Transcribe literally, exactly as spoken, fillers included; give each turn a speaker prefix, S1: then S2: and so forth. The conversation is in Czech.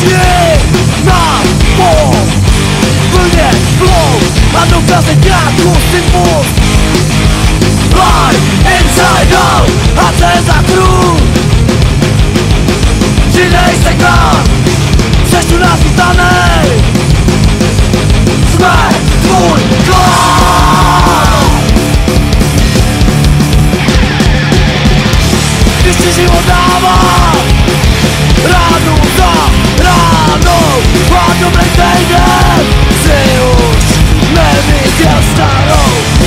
S1: Všichni na pol vlně plou a dokazy krátkou symbol. Live inside out a co je za kruh? Přidej se k nám, přeštu nás utanej. Jsme tvůj klán. Když ti život dává ránu za ránou a dobrý týden si už neviděl starou.